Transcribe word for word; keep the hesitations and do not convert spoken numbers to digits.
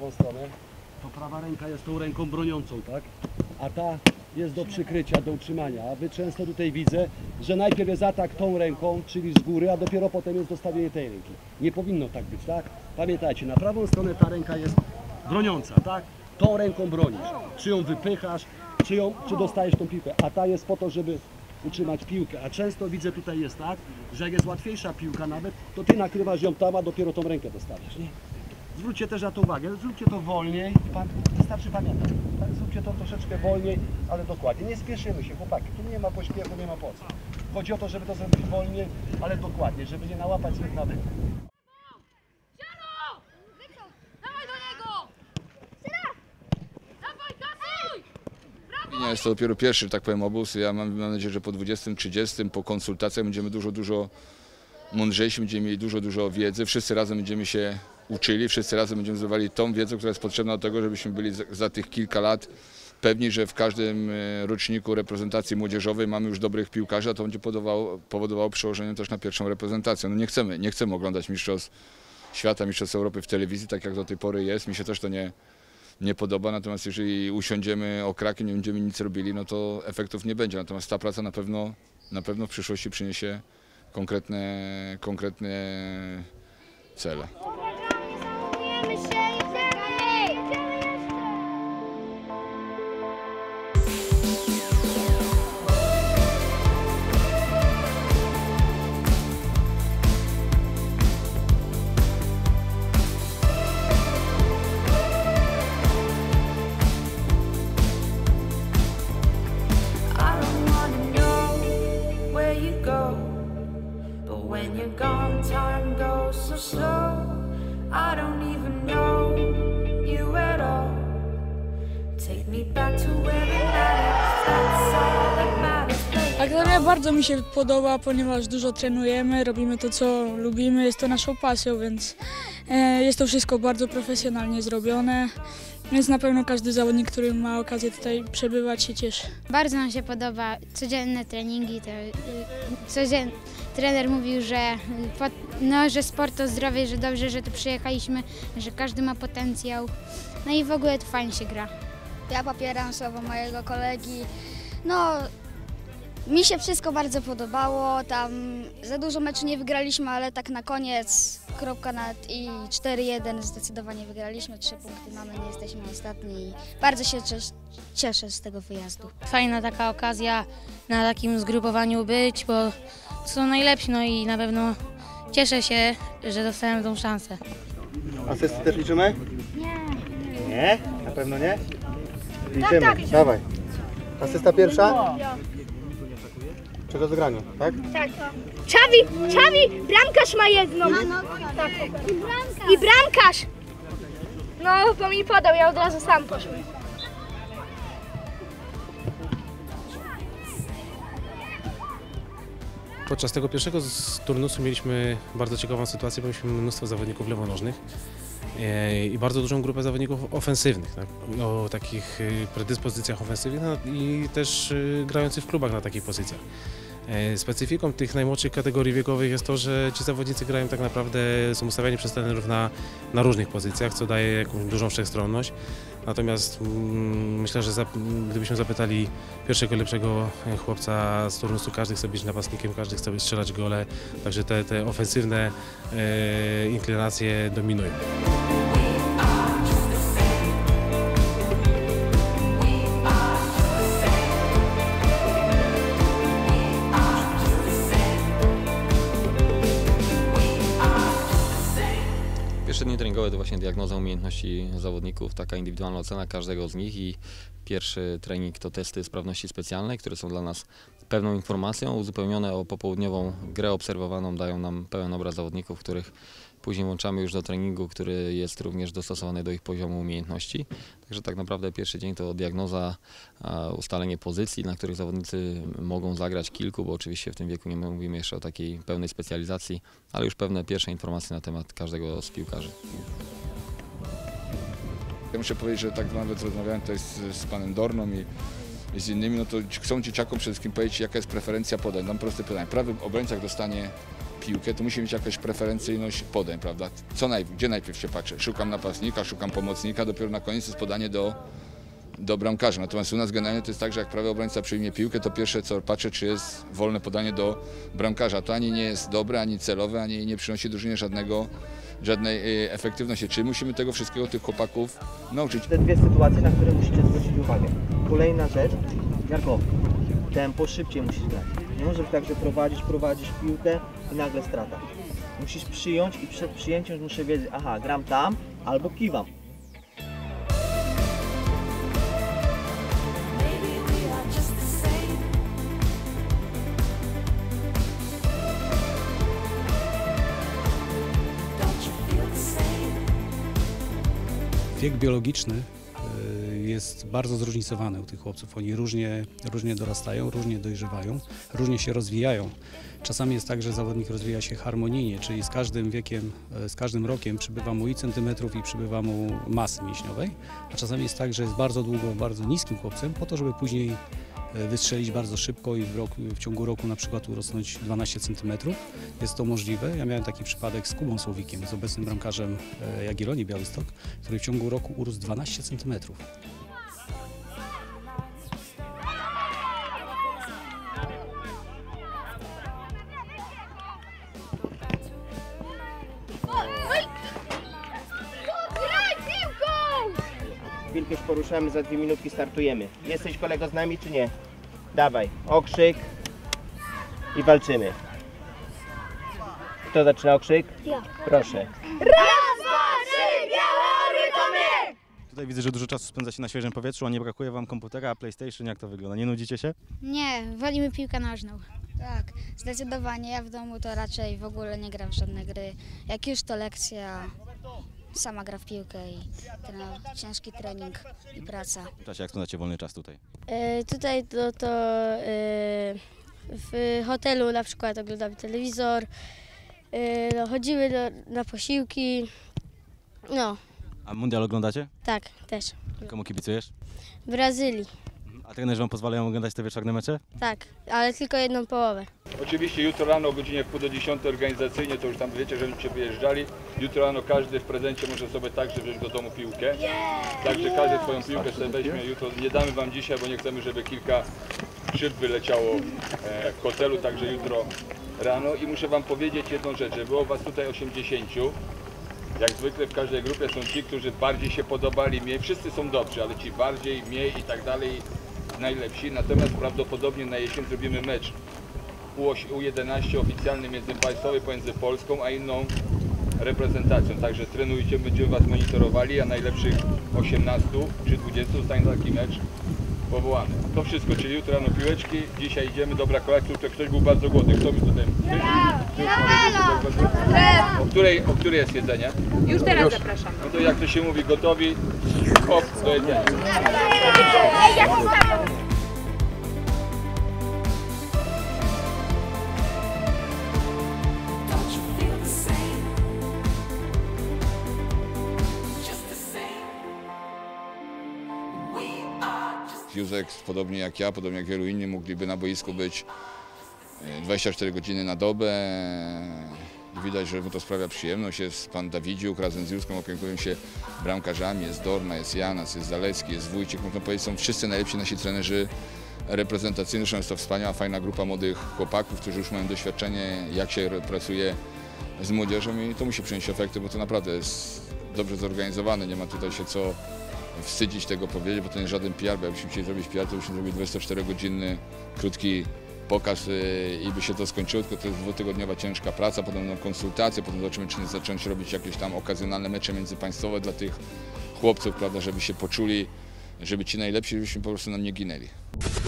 prawą stronę, to prawa ręka jest tą ręką broniącą, tak? A ta jest do przykrycia, do utrzymania. A wy często tutaj widzę, że najpierw jest atak tą ręką, czyli z góry, a dopiero potem jest dostawienie tej ręki. Nie powinno tak być, tak? Pamiętajcie, na prawą stronę ta ręka jest broniąca, tak? Tą ręką bronisz. Czy ją wypychasz, czy, ją, czy dostajesz tą piłkę. A ta jest po to, żeby utrzymać piłkę. A często widzę tutaj jest tak, że jak jest łatwiejsza piłka nawet, to ty nakrywasz ją tam, a dopiero tą rękę dostawiasz, nie? Zwróćcie też na to uwagę, zróbcie to wolniej, pan, wystarczy pamiętać, tak? Zróbcie to troszeczkę wolniej, ale dokładnie. Nie spieszymy się, chłopaki, tu nie ma pośpiechu, nie ma po co. Chodzi o to, żeby to zrobić wolniej, ale dokładnie, żeby nie nałapać złych nawyków. Nie jest to dopiero pierwszy, że tak powiem, obóz. Ja mam, mam nadzieję, że po dwudziestym, trzydziestym, po konsultacjach będziemy dużo, dużo mądrzejsi, będziemy mieli dużo, dużo wiedzy. Wszyscy razem będziemy się uczyli, wszyscy razem będziemy zdobywali tą wiedzę, która jest potrzebna do tego, żebyśmy byli za, za tych kilka lat pewni, że w każdym roczniku reprezentacji młodzieżowej mamy już dobrych piłkarzy, a to będzie powodowało, powodowało przełożenie też na pierwszą reprezentację. No nie chcemy, nie chcemy oglądać mistrzostw świata, mistrzostw Europy w telewizji, tak jak do tej pory jest. Mi się też to nie, nie podoba, natomiast jeżeli usiądziemy okrakiem, nie będziemy nic robili, no to efektów nie będzie. Natomiast ta praca na pewno, na pewno w przyszłości przyniesie konkretne, konkretne cele. When you're gone, time goes so slow. I don't even know you at all. Take me back to where it matters. That's all that matters. Akademia bardzo mi się podoba, ponieważ dużo trenujemy, robimy to, co lubimy, jest to naszą pasją, więc jest to wszystko bardzo profesjonalnie zrobione. Więc na pewno każdy zawodnik, który ma okazję tutaj przebywać, się cieszy. Bardzo nam się podoba codzienne treningi. To, codzien... Trener mówił, że, no, że sport to zdrowie, że dobrze, że tu przyjechaliśmy, że każdy ma potencjał. No i w ogóle to fajnie się gra. Ja popieram słowa mojego kolegi. No, mi się wszystko bardzo podobało. Tam za dużo meczów nie wygraliśmy, ale tak na koniec kropka nad i cztery jeden zdecydowanie wygraliśmy. Trzy punkty mamy, nie jesteśmy ostatni. Bardzo się cieszę z tego wyjazdu. Fajna taka okazja na takim zgrupowaniu być, bo są najlepsi, no i na pewno cieszę się, że dostałem tą szansę. Asysty też liczymy? Nie. Nie? Na pewno nie? Liczymy, tak, tak. Dawaj. Asysta pierwsza? Przy rozegraniu, tak? Tak. Czawi, Czawi, bramkarz ma jedną. Tak. I bramkarz. I bramkarz. No, bo mi podał, ja od razu sam poszłem. Podczas tego pierwszego turnusu mieliśmy bardzo ciekawą sytuację, bo mieliśmy mnóstwo zawodników lewonożnych i bardzo dużą grupę zawodników ofensywnych, tak, o takich predyspozycjach ofensywnych i też grających w klubach na takich pozycjach. Specyfiką tych najmłodszych kategorii wiekowych jest to, że ci zawodnicy grają tak naprawdę, są ustawiani przez trenerów na, na różnych pozycjach, co daje jakąś dużą wszechstronność. Natomiast mm, myślę, że za, gdybyśmy zapytali pierwszego lepszego chłopca z turnusu, każdy chce być napastnikiem, każdy chce strzelać gole, także te, te ofensywne e, inklinacje dominują. Pierwsze dni treningowe to właśnie diagnoza umiejętności zawodników, taka indywidualna ocena każdego z nich i pierwszy trening to testy sprawności specjalnej, które są dla nas pewną informacją, uzupełnione o popołudniową grę obserwowaną, dają nam pełen obraz zawodników, których później włączamy już do treningu, który jest również dostosowany do ich poziomu umiejętności. Także tak naprawdę pierwszy dzień to diagnoza, ustalenie pozycji, na których zawodnicy mogą zagrać kilku, bo oczywiście w tym wieku nie mówimy jeszcze o takiej pełnej specjalizacji, ale już pewne pierwsze informacje na temat każdego z piłkarzy. Ja muszę powiedzieć, że tak nawet rozmawiałem tutaj z, z panem Dorną i z innymi, no to chcą dzieciakom przede wszystkim powiedzieć, jaka jest preferencja podań. Dam proste pytanie. Prawy obrońca jak dostanie piłkę, to musi mieć jakaś preferencyjność podań, prawda? Co najpierw, gdzie najpierw się patrzy? Szukam napastnika, szukam pomocnika, dopiero na koniec jest podanie do, do bramkarza. Natomiast u nas generalnie to jest tak, że jak prawy obrońca przyjmie piłkę, to pierwsze co patrzę, czy jest wolne podanie do bramkarza. To ani nie jest dobre, ani celowe, ani nie przynosi drużynie żadnego, żadnej efektywności. Czyli musimy tego wszystkiego tych chłopaków nauczyć. Te dwie sytuacje, na które musicie zwrócić uwagę. Kolejna rzecz, Jarko, tempo szybciej musisz grać. Nie może być tak, że prowadzisz, prowadzisz piłkę i nagle strata. Musisz przyjąć i przed przyjęciem muszę wiedzieć, aha, gram tam albo kiwam. Wiek biologiczny jest bardzo zróżnicowany u tych chłopców. Oni różnie, różnie dorastają, różnie dojrzewają, różnie się rozwijają. Czasami jest tak, że zawodnik rozwija się harmonijnie, czyli z każdym wiekiem, z każdym rokiem przybywa mu i centymetrów i przybywa mu masy mięśniowej, a czasami jest tak, że jest bardzo długo bardzo niskim chłopcem po to, żeby później wystrzelić bardzo szybko i w, roku, w ciągu roku na przykład urosnąć dwanaście centymetrów. Jest to możliwe. Ja miałem taki przypadek z Kubą Słowikiem, z obecnym bramkarzem Jagiellonii Białystok, który w ciągu roku urósł dwanaście centymetrów. Chwilkę już poruszamy, za dwie minutki startujemy. Jesteś kolego z nami czy nie? Dawaj, okrzyk i walczymy. Kto zaczyna okrzyk? Ja. Proszę. Raz, dwa, trzy, Białory to my! Tutaj widzę, że dużo czasu spędzacie na świeżym powietrzu, a nie brakuje wam komputera, PlayStation, jak to wygląda? Nie nudzicie się? Nie, wolimy piłkę nożną. Tak, zdecydowanie. Ja w domu to raczej w ogóle nie gram w żadne gry. Jak już to lekcja, sama gra w piłkę i ten ciężki trening i praca. W czasie jak spędzacie wolny czas tutaj? E, tutaj to, to e, w hotelu na przykład oglądamy telewizor, e, no, chodzimy do, na posiłki, no. A mundial oglądacie? Tak, też. Komu kibicujesz? Brazylii. A trenerzy wam pozwalają oglądać te wieczorne mecze? Tak, ale tylko jedną połowę. Oczywiście jutro rano o godzinie wpół do dziesiątej organizacyjnie, to już tam wiecie, że będziecie wyjeżdżali. Jutro rano każdy w prezencie może sobie także wziąć do domu piłkę. Także każdy swoją piłkę sobie weźmie. Jutro nie damy wam dzisiaj, bo nie chcemy, żeby kilka szyb wyleciało w hotelu, także jutro rano. I muszę wam powiedzieć jedną rzecz, że było was tutaj osiemdziesięciu. Jak zwykle w każdej grupie są ci, którzy bardziej się podobali, mniej. Wszyscy są dobrzy, ale ci bardziej, mniej i tak dalej najlepsi. Natomiast prawdopodobnie na jesień zrobimy mecz U jedenaście oficjalny międzypaństwowy pomiędzy Polską a inną reprezentacją. Także trenujcie, będziemy was monitorowali, a najlepszych osiemnastu czy dwudziestu zostanie na taki mecz powołany. To wszystko, czyli jutro rano piłeczki, dzisiaj idziemy, dobra kolacja, tutaj ktoś był bardzo głodny. Kto mi tutaj? O której, o której jest jedzenie? Już teraz Już. zapraszam. No to jak to się mówi, gotowi, hop, do jedzenia. Józek, podobnie jak ja, podobnie jak wielu innych, mogliby na boisku być dwadzieścia cztery godziny na dobę. Widać, że mu to sprawia przyjemność. Jest pan Dawidziuk, razem z Józką opiekują się bramkarzami. Jest Dorna, jest Janas, jest Zalewski, jest Wójcik. Można powiedzieć, są wszyscy najlepsi nasi trenerzy reprezentacyjni. Zresztą jest to wspaniała, fajna grupa młodych chłopaków, którzy już mają doświadczenie, jak się pracuje z młodzieżą i to musi przynieść efekty, bo to naprawdę jest dobrze zorganizowane. Nie ma tutaj się co wstydzić tego powiedzieć, bo to nie jest żaden P R, bo jakbyśmy chcieli zrobić P R, to byśmy zrobili dwudziestoczterogodzinny krótki pokaz i by się to skończyło, tylko to jest dwutygodniowa ciężka praca, potem będą konsultacje, potem zobaczymy, czy nie zacząć robić jakieś tam okazjonalne mecze międzypaństwowe dla tych chłopców, prawda, żeby się poczuli, żeby ci najlepsi, żebyśmy po prostu nam nie ginęli.